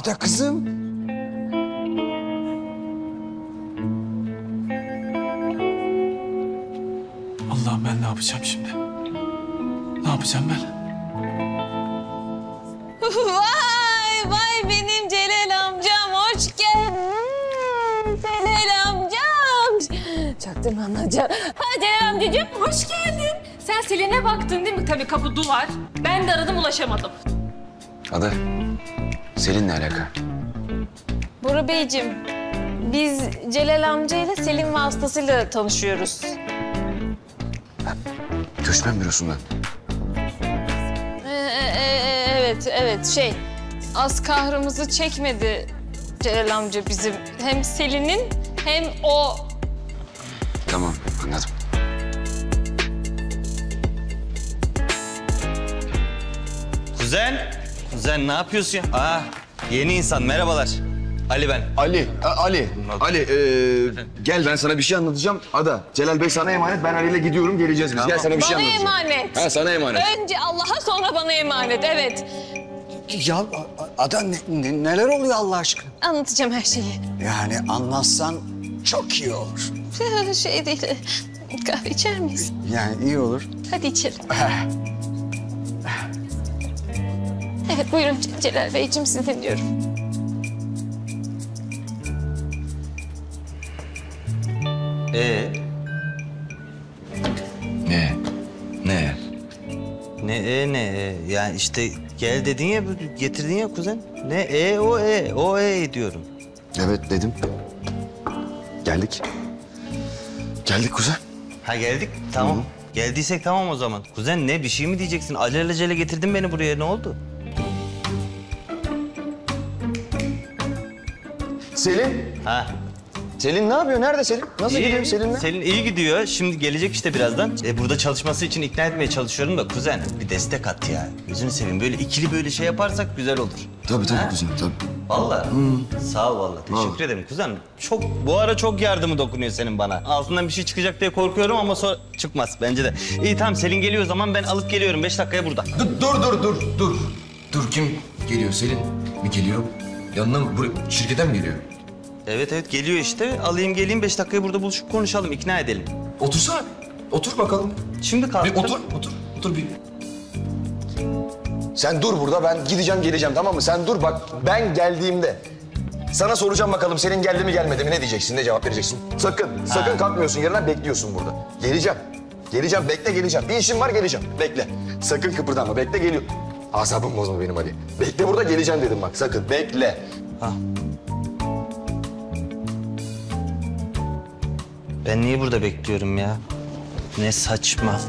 Ada kızım. Allah'ım ben ne yapacağım şimdi? Ne yapacağım ben? Vay vay benim Celal amcam hoş geldin. Celal amcam. Çaktırma amcam. Ha Celal amcacığım hoş geldin. Sen Selin'e baktın değil mi? Tabii kapı duvar. Ben de aradım ulaşamadım. Ada, Selin ne alaka? Bora Beyciğim, biz Celal amcayla Selin vasıtasıyla tanışıyoruz. Göçmen bürosundan. Evet az kahrımızı çekmedi Celal amca bizim. Hem Selin'in hem o. Tamam, anladım. Kuzen ne yapıyorsun ya? Yeni insan, merhabalar. Ali ben. Ali, gel ben sana bir şey anlatacağım. Ada, Celal Bey sana emanet. Ben Ali ile gidiyorum, geleceğiz biz. Tamam. Gel sana bir şey Bana anlatacağım. emanet. Ha, sana emanet. Önce Allah'a sonra bana emanet, evet. Ya Ada neler oluyor Allah aşkına? Anlatacağım her şeyi. Yani anlatsan çok iyi olur. Şey değil, kahve içer miyiz? Yani iyi olur. Hadi içelim. Evet, buyurun Celal Beyciğim, sizi dinliyorum. Ne? Yani işte gel dedin ya, getirdin ya kuzen. O diyorum. Evet dedim. Geldik. Geldik kuzen. Ha geldik, tamam. Geldiysek tamam o zaman. Kuzen ne, bir şey mi diyeceksin? Alelacele getirdin beni buraya, ne oldu? Selin. Ha. Selin ne yapıyor? Nerede Selin? Nasıl gidiyor Selin'le? Selin iyi gidiyor. Şimdi gelecek işte birazdan. Burada çalışması için ikna etmeye çalışıyorum da kuzen bir destek at ya. Gözünü seveyim, böyle ikili böyle şey yaparsak güzel olur. Tabii kuzen, tabii. Vallahi. Sağ ol vallahi. Teşekkür ederim kuzen. Bu ara çok yardımı dokunuyor senin bana. Altından bir şey çıkacak diye korkuyorum ama sonra çıkmaz bence de. İyi tamam, Selin geliyor o zaman, ben alıp geliyorum. 5 dakikaya burada. Dur, kim geliyor? Selin mi geliyor? Yanına mı? Şirketten mi geliyor? Evet geliyor işte. Alayım geleyim, 5 dakikaya burada buluşup konuşalım, ikna edelim. Otursana. Otur bakalım. Şimdi kalktım. Bir otur bir. Sen dur burada, ben gideceğim geleceğim, tamam mı? Sen dur bak, ben geldiğimde sana soracağım bakalım Selin geldi mi gelmedi mi, ne diyeceksin, ne cevap vereceksin? Sakın kalkmıyorsun yerinden, bekliyorsun burada. Geleceğim, bekle geleceğim. Bir işim var, geleceğim, bekle. Sakın kıpırdanma, bekle geliyor. Asabım bozma benim Ali. Bekle burada, geleceğim dedim bak, sakın bekle. Ben niye burada bekliyorum ya? Ne saçma.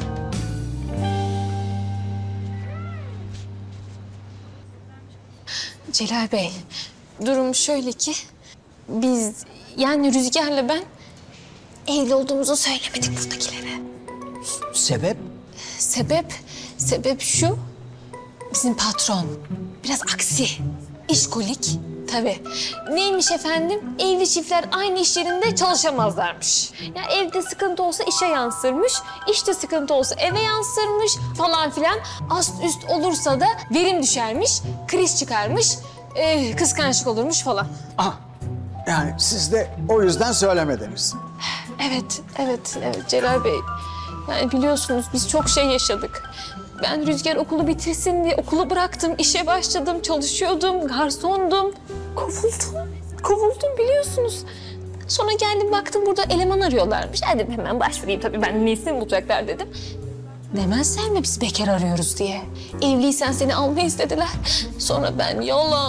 Celal Bey, durum şöyle ki... biz, yani Rüzgar'la ben... evli olduğumuzu söylemedik buradakilere. Sebep? Sebep şu... bizim patron biraz aksi, işkolik. Tabii. Neymiş efendim? Evli çiftler aynı iş yerinde çalışamazlarmış. Ya evde sıkıntı olsa işe yansırmış, işte sıkıntı olsa eve yansırmış falan filan. Ast üst olursa da verim düşermiş, kriz çıkarmış, kıskançlık olurmuş falan. Yani siz de o yüzden söylemediniz. Evet Celal Bey. Yani biliyorsunuz biz çok şey yaşadık. Ben Rüzgar okulu bitirsin diye okulu bıraktım, işe başladım, çalışıyordum, garsondum. Kovuldum biliyorsunuz. Sonra geldim baktım burada eleman arıyorlarmış. Dedim hemen başvurayım, tabii ben nesini bulacaklar dedim. Demezler mi biz bekar arıyoruz diye. Evliysen seni almayı istediler. Sonra ben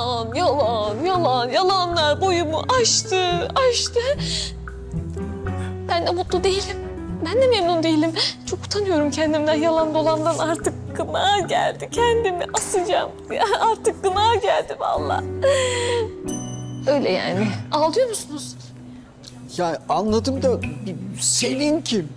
yalanlar boyumu aştı. Ben de mutlu değilim. Ben de memnun değilim. Çok utanıyorum kendimden, yalan dolandan. Artık gına geldi. Kendimi asacağım. Artık gına geldi vallahi. Öyle yani. Ağlıyor musunuz? Ya anladım da Selin kim?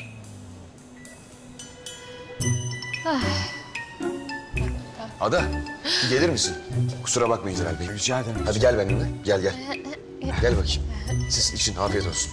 Ada, gelir misin? Kusura bakmayın Celal Bey. Rica ederim. Hadi gel benimle, gel. Gel bakayım. Siz için afiyet olsun.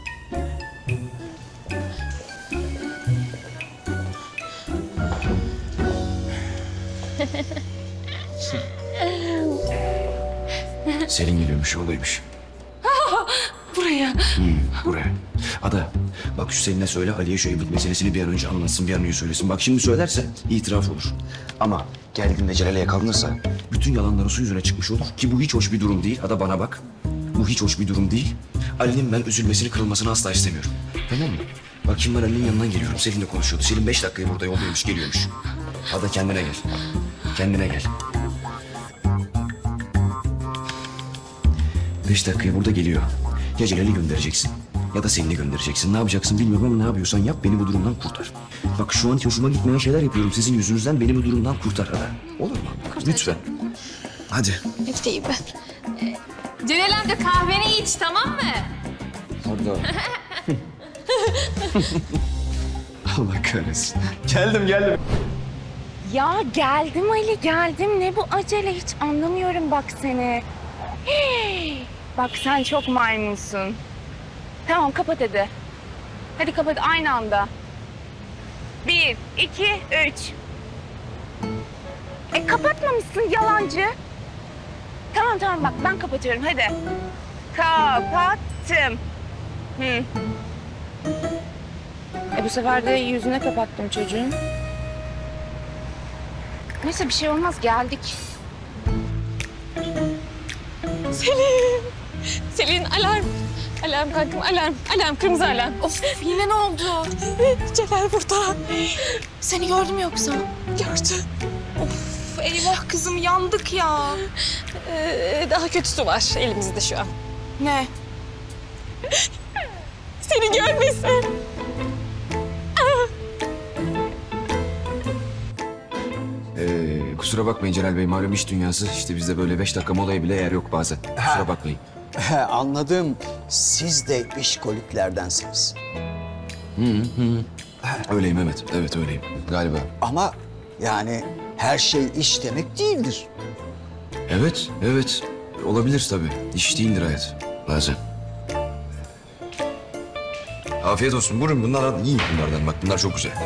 Selin geliyormuş, olaymış. Buraya. Buraya. Ada, bak şu Selin'e söyle Ali'ye şu evlilik meselesini bir an önce anlatsın, bir an önce söylesin. Bak şimdi söylerse itiraf olur. Ama geldiğinde Celal'e yakalanırsa bütün yalanları su yüzüne çıkmış olur. Ki bu hiç hoş bir durum değil. Ada bana bak. Bu hiç hoş bir durum değil. Ali'nin ben üzülmesini, kırılmasını asla istemiyorum. Tamam mı? Bak şimdi ben Ali'nin yanından geliyorum. Selin'le konuşuyordu. Selin 5 dakikaya burada yoldaymış, geliyormuş. Ada kendine gel. Kendine gel. 5 dakikaya burada geliyor. Ya Celal'i göndereceksin ya da Selin'i göndereceksin. Ne yapacaksın bilmiyorum ama ne yapıyorsan yap, beni bu durumdan kurtar. Bak şu an hiç hoşuma gitmeyen şeyler yapıyorum. Sizin yüzünüzden beni bu durumdan kurtar Ada. Olur mu? Lütfen. Hadi. Bekleyeyim ben. Celal amca kahveni iç tamam mı? Ada. Allah kahretsin. Geldim. Ya geldim Ali geldim. Ne bu acele hiç anlamıyorum bak seni. Hey, bak sen çok maymunsun. Tamam kapat hadi. Hadi kapat aynı anda. 1, 2, 3. Kapatmamışsın yalancı. Tamam bak ben kapatıyorum hadi. Kapattım. Bu sefer de yüzüne kapattım çocuğun. Neyse bir şey olmaz geldik. Selin alarm. Alarm kalktım alarm kırmızı alarm. Of yine ne oldu? Celal burada. Seni gördüm yoksa? Gördü. Of eyvah kızım yandık ya. Daha kötüsü var elimizde şu an. Ne? Seni görmesin. Kusura bakmayın Celal Bey, malum iş dünyası. İşte bizde böyle 5 dakika molaya bile yer yok bazen. Kusura bakmayın. Anladım. Siz de işkoliklerdensiniz. Öyleyim evet. Evet öyleyim galiba. Ama yani her şey iş demek değildir. Evet. Olabilir tabii. İş değildir hayat bazen. Afiyet olsun. Buyurun bunlar yiyin bunlardan. Bak bunlar çok güzel.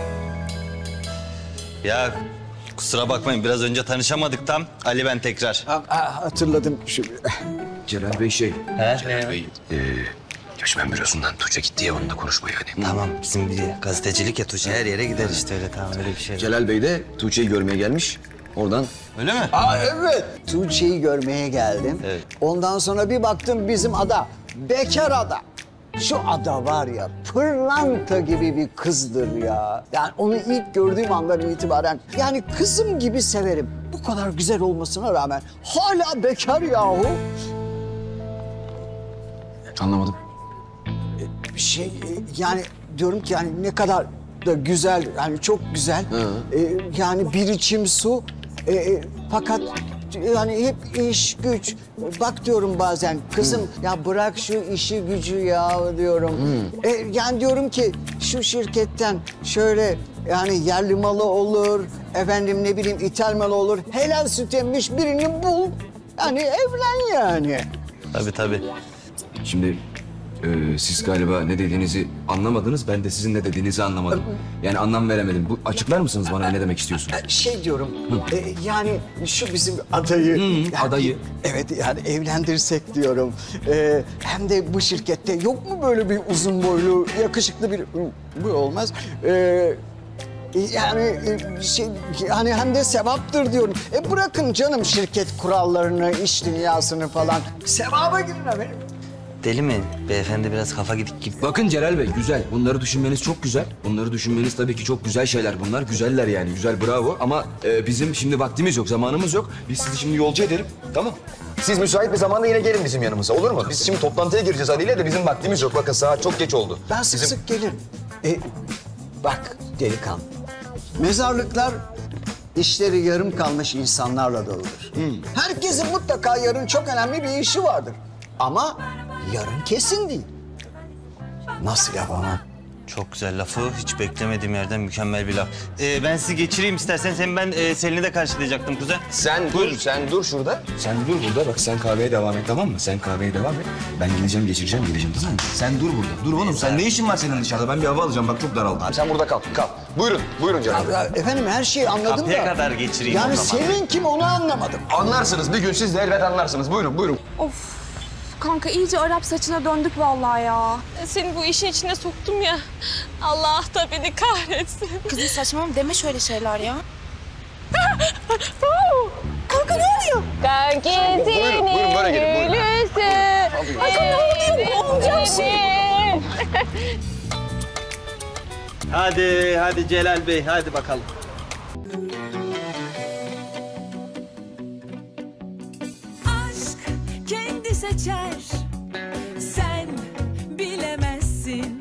Ya kusura bakmayın biraz önce tanışamadık tam. Ali ben tekrar. Hatırladım. Celal Bey Celal Bey. Göçmen bürosundan Tuğçe gitti ya, onunla konuşmayı hani. Tamam bizim bir gazetecilik ya Tuğçe her yere gider işte öyle tamam öyle bir şey. Celal Bey de Tuğçe'yi görmeye gelmiş. Oradan Öyle mi? Evet. Tuğçe'yi görmeye geldim. Evet. Ondan sonra bir baktım bizim ada. Bekar ada. Şu ada var ya pırlanta gibi bir kızdır ya. Yani onu ilk gördüğüm andan itibaren yani kızım gibi severim. Bu kadar güzel olmasına rağmen hala bekar yahu. anlamadım. Yani diyorum ki yani ne kadar da güzel yani çok güzel. Yani bir içim su fakat yani hep iş güç. Bak diyorum bazen kızım ya bırak şu işi gücü ya diyorum. Yani diyorum ki şu şirketten şöyle yani yerli malı olur, efendim ne bileyim ithal malı olur. Helal süt emmiş birini bul. Yani evlen yani. Tabii. Şimdi siz galiba ne dediğinizi anlamadınız. Ben de sizin ne dediğinizi anlamadım. Yani anlam veremedim. Bu açıklar mısınız bana ne demek istiyorsunuz? Şey diyorum, yani şu bizim adayı... yani, adayı. Evet, yani evlendirsek diyorum. Hem de bu şirkette yok mu böyle bir uzun boylu, yakışıklı bir... Bu olmaz. Yani hem de sevaptır diyorum. Bırakın canım şirket kurallarını, iş dünyasını falan. Sevaba girin efendim. Deli mi? Beyefendi biraz kafa gidik gibi. Bakın Celal Bey güzel. Bunları düşünmeniz çok güzel. Bunları düşünmeniz tabii ki çok güzel şeyler bunlar. Güzeller yani. Güzel bravo. Ama bizim şimdi vaktimiz yok, zamanımız yok. Biz sizi şimdi yolcu edelim. Tamam. Siz müsait bir zamanda yine gelin bizim yanımıza olur mu? Biz şimdi toplantıya gireceğiz Ali ile de bizim vaktimiz yok. Bakın saat çok geç oldu. Ben sık sık gelirim. Bak delikanlı. Mezarlıklar işleri yarım kalmış insanlarla doludur. Herkesin mutlaka yarın çok önemli bir işi vardır. Ama yarın kesin değil. Nasıl yapamam? Çok güzel lafı. Hiç beklemediğim yerden mükemmel bir laf. Ben sizi geçireyim isterseniz. Hem ben Selin'i de karşılayacaktım kuzen. Sen dur şurada. Sen dur burada bak sen kahveye devam et tamam mı? Sen kahveye devam et. Ben geleceğim geleceğim tamam mı? Sen dur burada. Dur oğlum sen ne işin var senin dışarıda? Ben bir hava alacağım bak çok daraldım. Abi sen burada kal. Buyurun canım. Ya efendim her şeyi anladım Kapıya da. kadar geçireyim Yani o zaman. Selin kim onu anlamadım. Anlarsınız. Bir gün siz de elbet anlarsınız. Buyurun. Of kanka iyice Arap saçına döndük vallahi ya. Seni bu işin içine soktum ya. Allah da beni kahretsin. Kızım saçmalama deme şöyle şeyler ya. Kanka ne oluyor? Buyurun böyle gelin. Buyurun. Kanka ne oluyor? Olacak şey. Hadi Celal Bey, hadi bakalım. Aşk kendi seçer